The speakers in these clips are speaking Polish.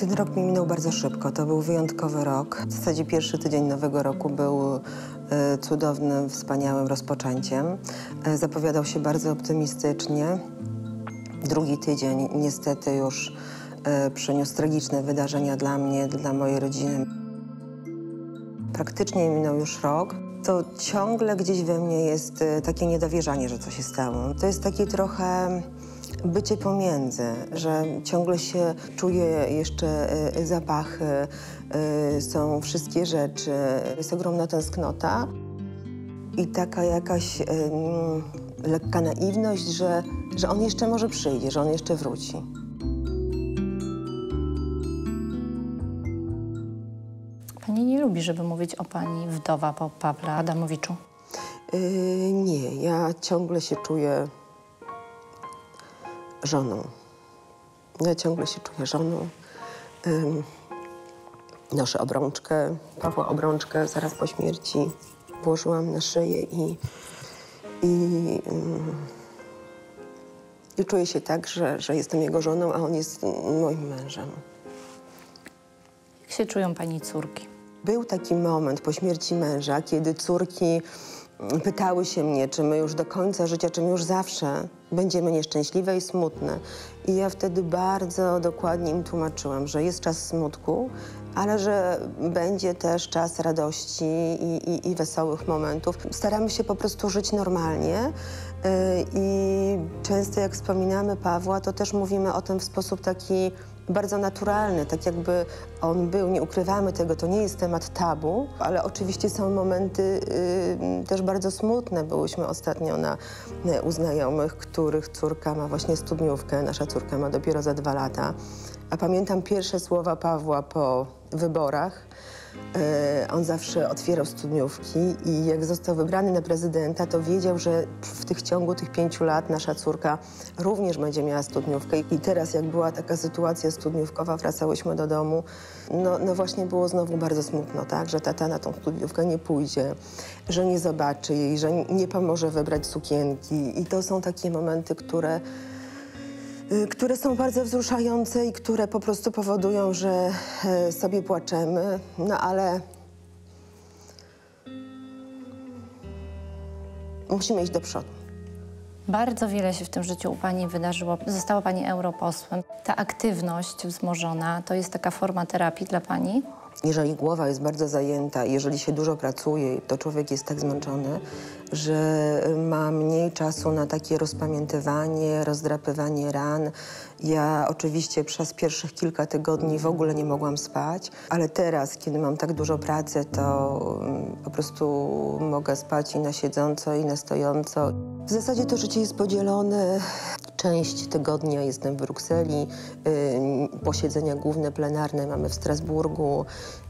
Ten rok mi minął bardzo szybko. To był wyjątkowy rok. W zasadzie pierwszy tydzień nowego roku był cudownym, wspaniałym rozpoczęciem. Zapowiadał się bardzo optymistycznie. Drugi tydzień niestety już przyniósł tragiczne wydarzenia dla mnie, dla mojej rodziny. Praktycznie minął już rok. To ciągle gdzieś we mnie jest takie niedowierzanie, że coś się stało. To jest takie trochę bycie pomiędzy, że ciągle się czuje jeszcze zapachy, są wszystkie rzeczy. Jest ogromna tęsknota i taka jakaś lekka naiwność, że on jeszcze może przyjdzie, że on jeszcze wróci. Pani nie lubi, żeby mówić o pani wdowa po Pawle Adamowiczu? Nie, ja ciągle się czuję żoną. Ja ciągle się czuję żoną. Noszę obrączkę, Pawła obrączkę zaraz po śmierci włożyłam na szyję i czuję się tak, że jestem jego żoną, a on jest moim mężem. Jak się czują pani córki? Był taki moment po śmierci męża, kiedy córki pytały się mnie, czy my już do końca życia, czy my już zawsze będziemy nieszczęśliwe i smutne. I ja wtedy bardzo dokładnie im tłumaczyłam, że jest czas smutku, ale że będzie też czas radości i wesołych momentów. Staramy się po prostu żyć normalnie i często jak wspominamy Pawła, to też mówimy o tym w sposób taki bardzo naturalny, tak jakby on był, nie ukrywamy tego, to nie jest temat tabu, ale oczywiście są momenty też bardzo smutne. Byłyśmy ostatnio u znajomych, których córka ma właśnie studniówkę, nasza córka ma dopiero za 2 lata. A pamiętam pierwsze słowa Pawła po wyborach. On zawsze otwierał studniówki i jak został wybrany na prezydenta, to wiedział, że w ciągu tych 5 lat nasza córka również będzie miała studniówkę. I teraz jak była taka sytuacja studniówkowa, wracałyśmy do domu, no właśnie było znowu bardzo smutno, tak, że tata na tą studniówkę nie pójdzie, że nie zobaczy jej, że nie pomoże wybrać sukienki. I to są takie momenty, które są bardzo wzruszające i które po prostu powodują, że sobie płaczemy, no ale musimy iść do przodu. Bardzo wiele się w tym życiu u pani wydarzyło. Została pani europosłem. Ta aktywność wzmożona to jest taka forma terapii dla pani? Jeżeli głowa jest bardzo zajęta, jeżeli się dużo pracuje, to człowiek jest tak zmęczony, że ma mniej czasu na takie rozpamiętywanie, rozdrapywanie ran. Ja oczywiście przez pierwszych kilka tygodni w ogóle nie mogłam spać, ale teraz, kiedy mam tak dużo pracy, to po prostu mogę spać i na siedząco, i na stojąco. W zasadzie to życie jest podzielone. Część tygodnia jestem w Brukseli, posiedzenia główne plenarne mamy w Strasburgu.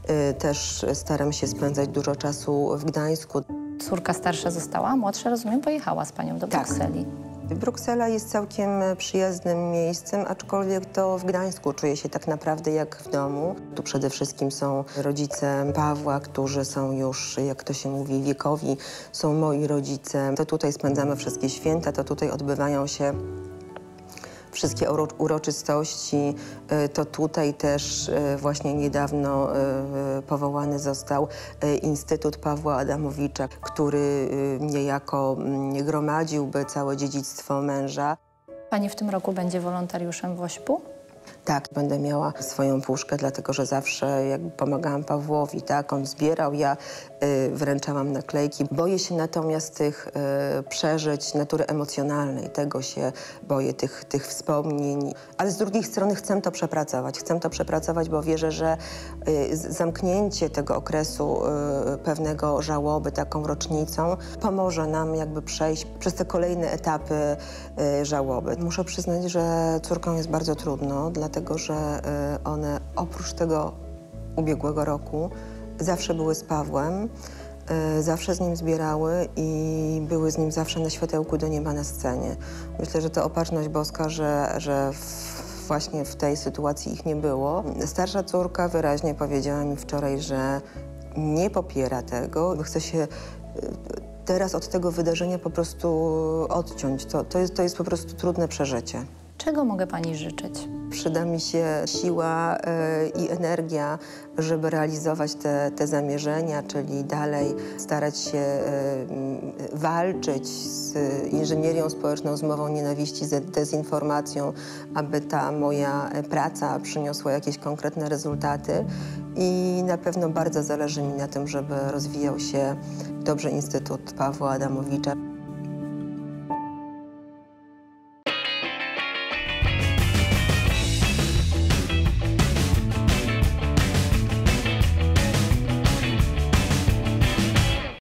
Też staram się spędzać dużo czasu w Gdańsku. Córka starsza została, młodsza, rozumiem, pojechała z panią do Brukseli. Bruksela jest całkiem przyjaznym miejscem, aczkolwiek to w Gdańsku czuję się tak naprawdę jak w domu. Tu przede wszystkim są rodzice Pawła, którzy są już, jak to się mówi, wiekowi. Są moi rodzice. To tutaj spędzamy wszystkie święta, to tutaj odbywają się wszystkie uroczystości. To tutaj też właśnie niedawno powołany został Instytut Pawła Adamowicza, który niejako gromadziłby całe dziedzictwo męża. Pani w tym roku będzie wolontariuszem w WOŚP-u? Tak, będę miała swoją puszkę, dlatego że zawsze jakby pomagałam Pawłowi, tak, on zbierał, ja wręczałam naklejki. Boję się natomiast tych przeżyć natury emocjonalnej, tego się boję, tych wspomnień, ale z drugiej strony chcę to przepracować, bo wierzę, że zamknięcie tego okresu pewnego żałoby taką rocznicą pomoże nam jakby przejść przez te kolejne etapy żałoby. Muszę przyznać, że córką jest bardzo trudno, dlatego że one oprócz tego ubiegłego roku zawsze były z Pawłem, zawsze z nim zbierały i były z nim zawsze na światełku do nieba na scenie. Myślę, że to opatrzność boska, że właśnie w tej sytuacji ich nie było. Starsza córka wyraźnie powiedziała mi wczoraj, że nie popiera tego, chce się teraz od tego wydarzenia po prostu odciąć. To jest po prostu trudne przeżycie. Czego mogę pani życzyć? Przyda mi się siła i energia, żeby realizować te zamierzenia, czyli dalej starać się walczyć z inżynierią społeczną, z mową nienawiści, z dezinformacją, aby ta moja praca przyniosła jakieś konkretne rezultaty. I na pewno bardzo zależy mi na tym, żeby rozwijał się dobrze Instytut Pawła Adamowicza.